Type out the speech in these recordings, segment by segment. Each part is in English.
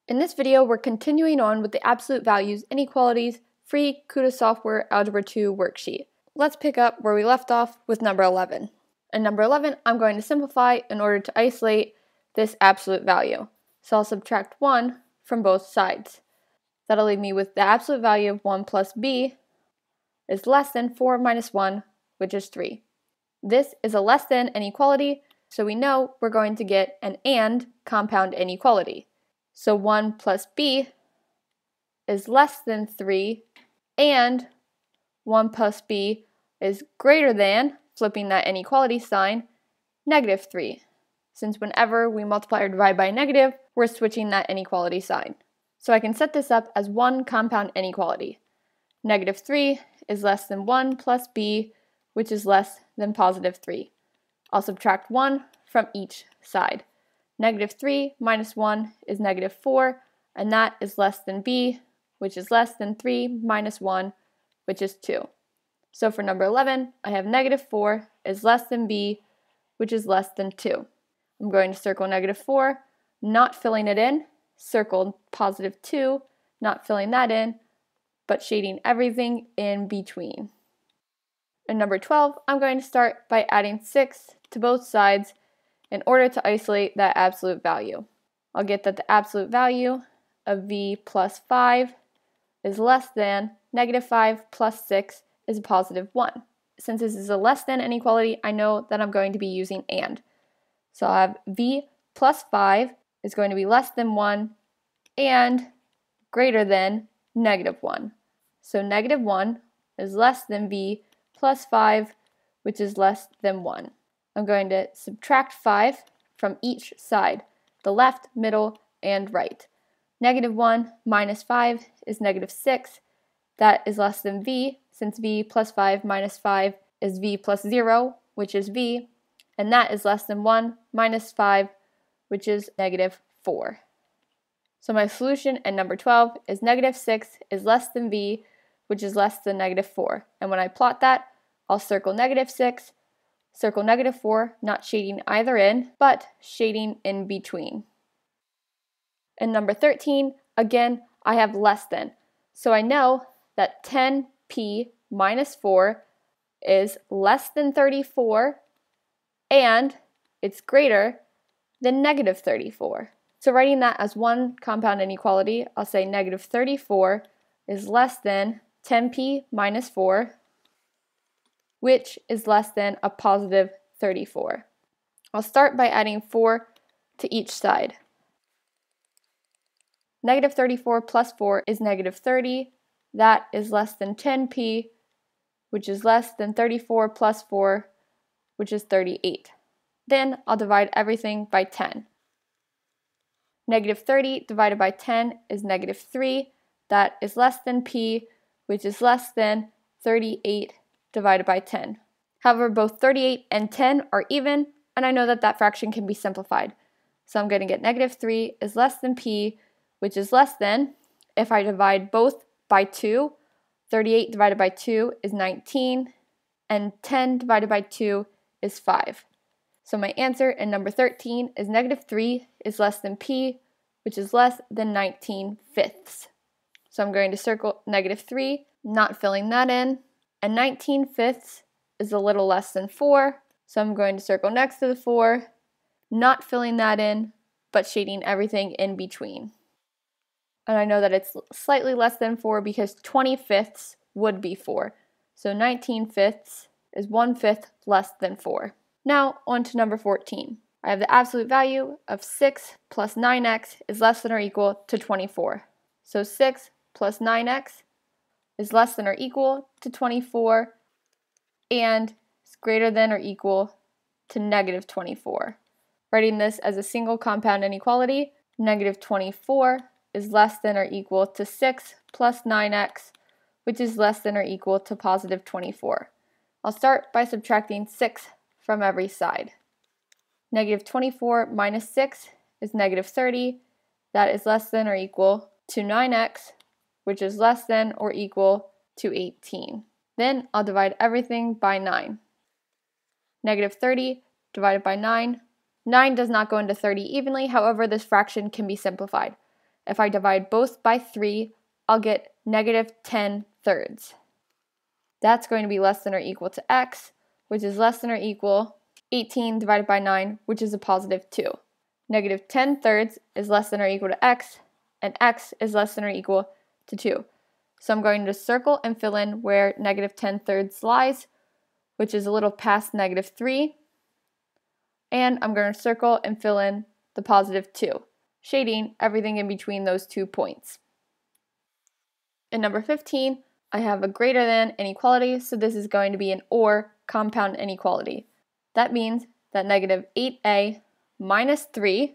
In this video, we're continuing on with the absolute values inequalities free CUDA Software Algebra 2 worksheet. Let's pick up where we left off with number 11. In number 11, I'm going to simplify in order to isolate this absolute value. So I'll subtract 1 from both sides. That'll leave me with the absolute value of 1 plus b is less than 4 minus 1, which is 3. This is a less than inequality, so we know we're going to get an and compound inequality. So 1 plus b is less than 3, and 1 plus b is greater than, flipping that inequality sign, negative 3. Since whenever we multiply or divide by a negative, we're switching that inequality sign. So I can set this up as one compound inequality. Negative 3 is less than 1 plus b, which is less than positive 3. I'll subtract 1 from each side. Negative 3 minus 1 is negative 4, and that is less than b, which is less than 3 minus 1, which is 2. So for number 11, I have negative 4 is less than b, which is less than 2. I'm going to circle negative 4, not filling it in, circle positive 2, not filling that in, but shading everything in between. In number 12, I'm going to start by adding 6 to both sides in order to isolate that absolute value. I'll get that the absolute value of v plus 5 is less than negative 5 plus 6 is a positive 1. Since this is a less than inequality, I know that I'm going to be using and. So I'll have v plus 5 is going to be less than 1 and greater than negative 1. So negative 1 is less than v plus 5, which is less than 1. I'm going to subtract 5 from each side, the left, middle, and right. Negative 1 minus 5 is negative 6. That is less than v, since v plus 5 minus 5 is v plus 0, which is v, and that is less than 1 minus 5, which is negative 4. So my solution in number 12 is negative 6 is less than v, which is less than negative 4. And when I plot that, I'll circle negative 6, circle negative 4, not shading either in, but shading in between. In number 13, again, I have less than. So I know that 10p minus 4 is less than 34, and it's greater than negative 34. So writing that as one compound inequality, I'll say negative 34 is less than 10p minus 4, which is less than a positive 34. I'll start by adding 4 to each side. Negative 34 plus 4 is negative 30. That is less than 10p, which is less than 34 plus 4, which is 38. Then I'll divide everything by 10. Negative 30 divided by 10 is negative 3. That is less than p, which is less than 38 divided by 10. However, both 38 and 10 are even, and I know that that fraction can be simplified. So I'm going to get negative 3 is less than p, which is less than, if I divide both by 2, 38 divided by 2 is 19, and 10 divided by 2 is 5. So my answer in number 13 is negative 3 is less than p, which is less than 19 fifths. So I'm going to circle negative 3, not filling that in, and 19 fifths is a little less than 4, so I'm going to circle next to the 4, not filling that in, but shading everything in between. And I know that it's slightly less than 4 because 20 fifths would be 4. So 19 fifths is 1/5 less than 4. Now on to number 14. I have the absolute value of 6 plus 9x is less than or equal to 24. So 6 plus 9x is less than or equal to 24, and is greater than or equal to negative 24. Writing this as a single compound inequality, negative 24 is less than or equal to 6 plus 9x, which is less than or equal to positive 24. I'll start by subtracting 6 from every side. Negative 24 minus 6 is negative 30. That is less than or equal to 9x, which is less than or equal to 18. Then I'll divide everything by 9. Negative 30 divided by 9. 9 does not go into 30 evenly, however, this fraction can be simplified. if I divide both by 3, I'll get negative 10 thirds. That's going to be less than or equal to x, which is less than or equal 18 divided by 9, which is a positive 2. Negative 10 thirds is less than or equal to x, and x is less than or equal to 2. So I'm going to circle and fill in where negative 10 thirds lies, which is a little past negative 3. And I'm going to circle and fill in the positive 2, shading everything in between those 2 points. In number 15, I have a greater than inequality, so this is going to be an or compound inequality. That means that negative 8a minus 3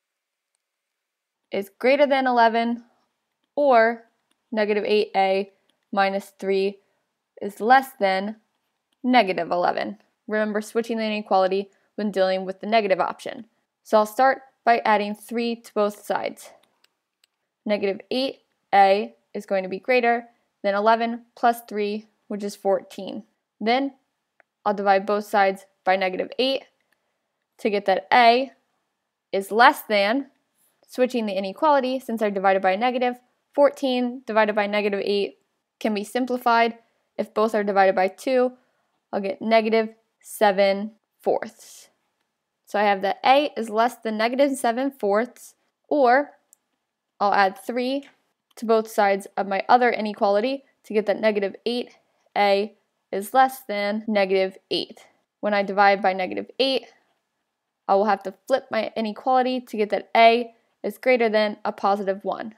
is greater than 11, or negative 8a minus 3 is less than negative 11. Remember switching the inequality when dealing with the negative option. So I'll start by adding 3 to both sides. Negative 8a is going to be greater than 11 plus 3, which is 14. Then I'll divide both sides by negative 8 to get that a is less than, switching the inequality since I divided by a negative, 14 divided by negative 8 can be simplified. If both are divided by 2, I'll get negative 7 fourths. So I have that a is less than negative 7 fourths, or I'll add 3 to both sides of my other inequality to get that negative 8a is less than negative 8. When I divide by negative 8, I will have to flip my inequality to get that a is greater than a positive 1.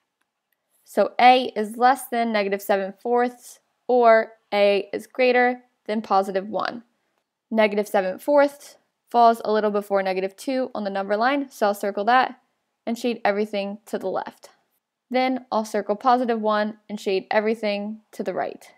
So a is less than negative 7 fourths, or a is greater than positive 1. Negative 7 fourths falls a little before negative 2 on the number line, so I'll circle that and shade everything to the left. Then I'll circle positive 1 and shade everything to the right.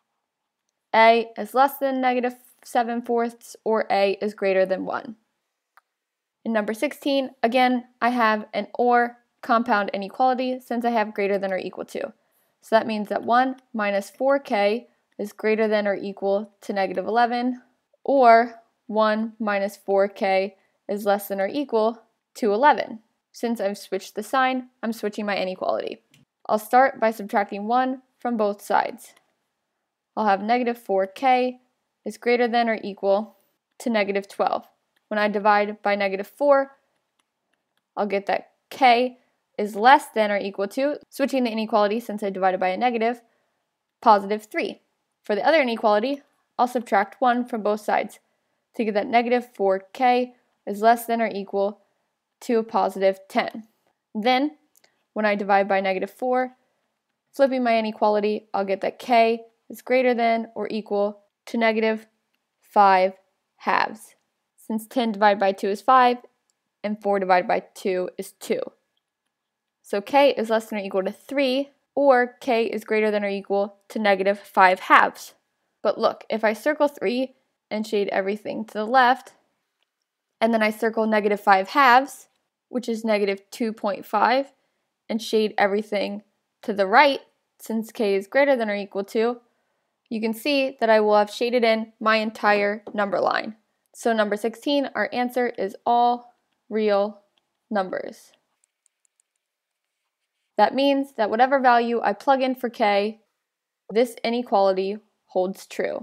A is less than negative 7 fourths, or a is greater than 1. In number 16, again, I have an or compound inequality since I have greater than or equal to. So that means that 1 minus 4k is greater than or equal to negative 11, or 1 minus 4k is less than or equal to 11. Since I've switched the sign, I'm switching my inequality. I'll start by subtracting 1 from both sides. I'll have negative 4k is greater than or equal to negative 12. When I divide by negative 4, I'll get that k is less than or equal to, switching the inequality since I divided by a negative, positive 3. For the other inequality, I'll subtract 1 from both sides to get that negative 4k is less than or equal to a positive 10. Then, when I divide by negative 4, flipping my inequality, I'll get that k is greater than or equal to negative 5 halves. Since 10 divided by 2 is 5, and 4 divided by 2 is 2. So k is less than or equal to 3, or k is greater than or equal to negative 5 halves. But look, if I circle 3 and shade everything to the left, and then I circle negative 5 halves, which is negative 2.5, and shade everything to the right, since k is greater than or equal to, you can see that I will have shaded in my entire number line. So number 16, our answer is all real numbers. That means that whatever value I plug in for k, this inequality holds true.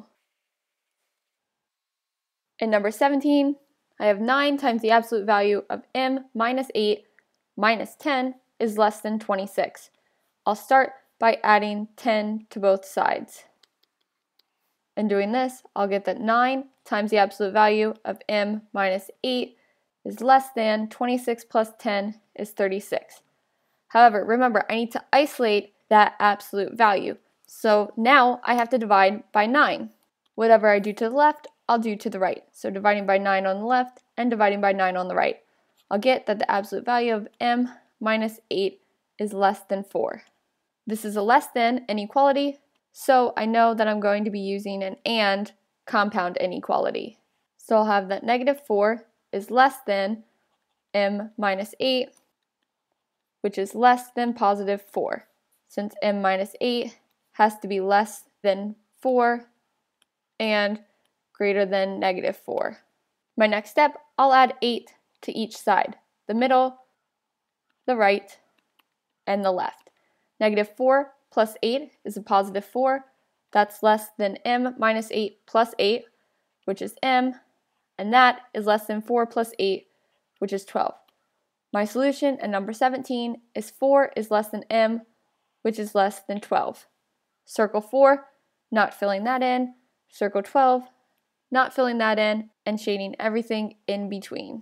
In number 17, I have 9 times the absolute value of m minus 8 minus 10 is less than 26. I'll start by adding 10 to both sides. In doing this, I'll get that 9 times the absolute value of m minus 8 is less than 26 plus 10 is 36. However, remember, I need to isolate that absolute value. So now I have to divide by 9. Whatever I do to the left, I'll do to the right. So dividing by 9 on the left and dividing by 9 on the right. I'll get that the absolute value of m minus 8 is less than 4. This is a less than inequality, so I know that I'm going to be using an and compound inequality. So I'll have that negative 4 is less than m minus 8, which is less than positive 4. Since m minus 8 has to be less than 4 and greater than negative 4. My next step, I'll add 8 to each side, the middle, the right, and the left. Negative 4 plus 8 is a positive 4. That's less than m minus 8 plus 8, which is m, and that is less than 4 plus 8, which is 12. My solution at number 17 is 4 is less than m, which is less than 12. Circle 4, not filling that in. Circle 12, not filling that in, and shading everything in between.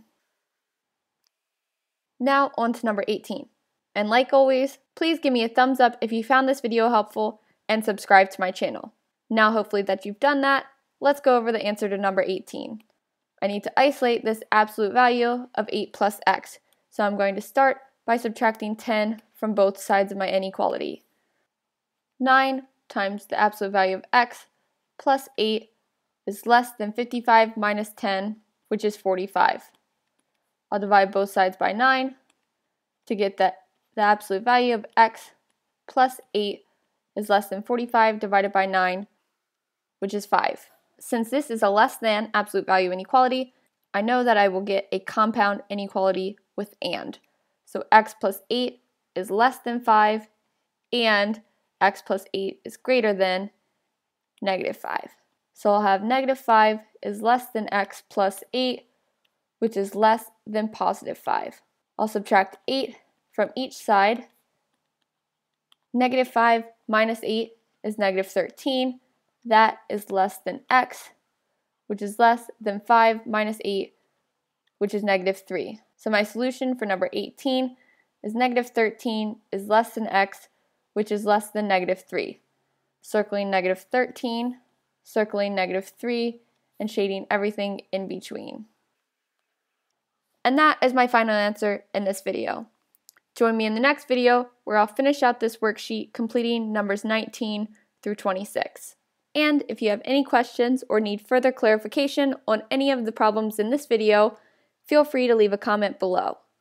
Now on to number 18. And like always, please give me a thumbs up if you found this video helpful and subscribe to my channel. Now hopefully that you've done that, let's go over the answer to number 18. I need to isolate this absolute value of 8 plus x. So I'm going to start by subtracting 10 from both sides of my inequality. 9 times the absolute value of x plus 8 is less than 55 minus 10, which is 45. I'll divide both sides by 9 to get the absolute value of x plus 8 is less than 45 divided by 9, which is 5. Since this is a less than absolute value inequality, I know that I will get a compound inequality with and. So x plus 8 is less than 5, and x plus 8 is greater than negative 5. So I'll have negative 5 is less than x plus 8, which is less than positive 5. I'll subtract 8 from each side. Negative 5 minus 8 is negative 13. That is less than x, which is less than 5 minus 8, which is negative 3. So my solution for number 18 is negative 13 is less than x, which is less than negative 3. Circling negative 13, circling negative 3, and shading everything in between. And that is my final answer in this video. Join me in the next video where I'll finish out this worksheet completing numbers 19 through 26. And if you have any questions or need further clarification on any of the problems in this video, feel free to leave a comment below.